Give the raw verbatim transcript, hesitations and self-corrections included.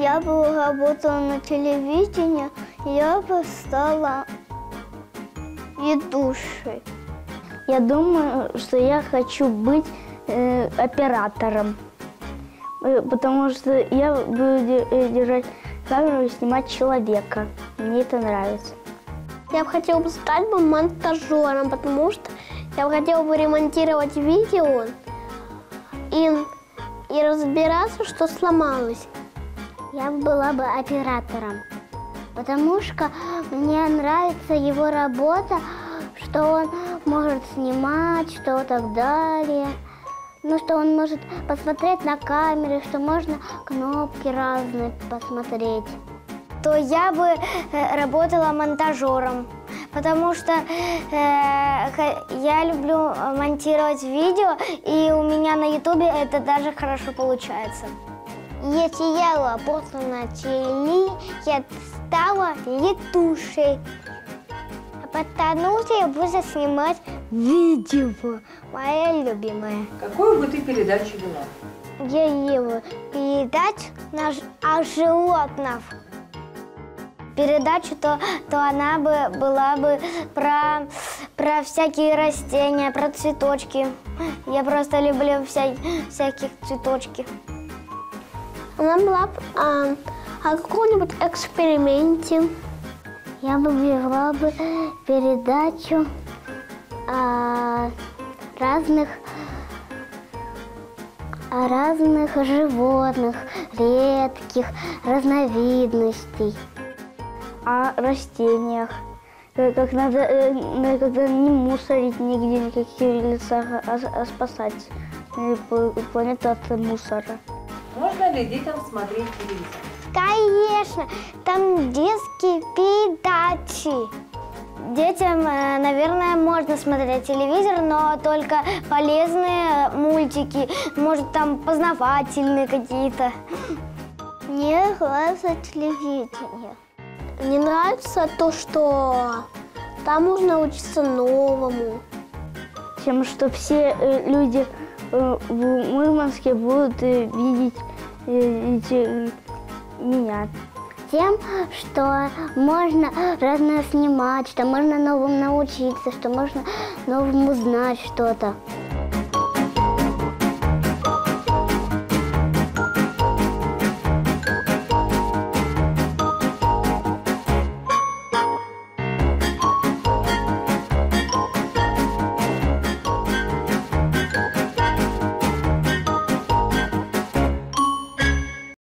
я бы работала на телевидении, я бы стала ведущей. Я думаю, что я хочу быть э, оператором, потому что я буду держать камеру и снимать человека. Мне это нравится. Я бы хотела бы стать бы монтажером, потому что я бы хотела бы ремонтировать видео и, и разбираться, что сломалось. Я была бы оператором, потому что мне нравится его работа, что он может снимать, что так далее. Ну, что он может посмотреть на камеры, что можно кнопки разные посмотреть. То я бы э, работала монтажером, потому что э, я люблю монтировать видео, и у меня на ютубе это даже хорошо получается. Если я работала на теле, я стала летушей, потому что я буду снимать видео, моя любимая. Какую бы ты передачу вела? Я ела передачу на, о животных. Передачу, то, то она бы была бы про, про всякие растения, про цветочки. Я просто люблю вся, всяких цветочки. Она была бы а, о каком-нибудь эксперименте. Я бы вела бы передачу о разных, о разных животных, редких разновидностей. О растениях, как надо, когда не мусорить нигде, никаких лесах, а, а спасать планету от мусора. Можно ли детям смотреть телевизор? Конечно, там детские передачи. Детям, наверное, можно смотреть телевизор, но только полезные мультики, может, там познавательные какие-то. Мне нравится телевидение. Мне нравится то, что там можно учиться новому. Тем, что все люди в Мурманске будут видеть меня. Тем, что можно разное снимать, что можно новым научиться, что можно новым узнать что-то.